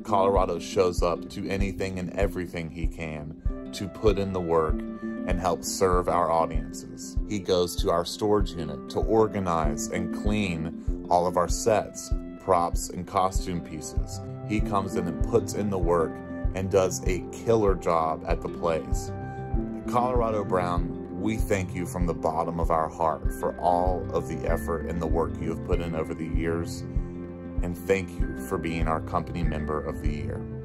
Colorado shows up to anything and everything he can to put in the work and help serve our audiences. He goes to our storage unit to organize and clean all of our sets, props, and costume pieces. He comes in and puts in the work and does a killer job at the place. Colorado Brown, we thank you from the bottom of our heart for all of the effort and the work you have put in over the years, and thank you for being our company member of the year.